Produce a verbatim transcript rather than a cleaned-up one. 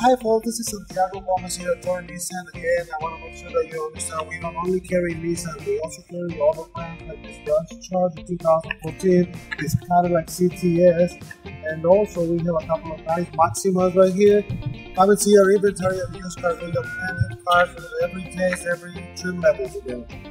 Hi folks, this is Santiago Gomez here at Nissan. Again, I want to make sure that you understand we don't only carry Nissan, we also carry other brands like this Dodge Charger two thousand fourteen, this Cadillac C T S, and also we have a couple of nice Maximas right here. Come and see our inventory of used cars. We have plenty of cars for every taste, every trim level today.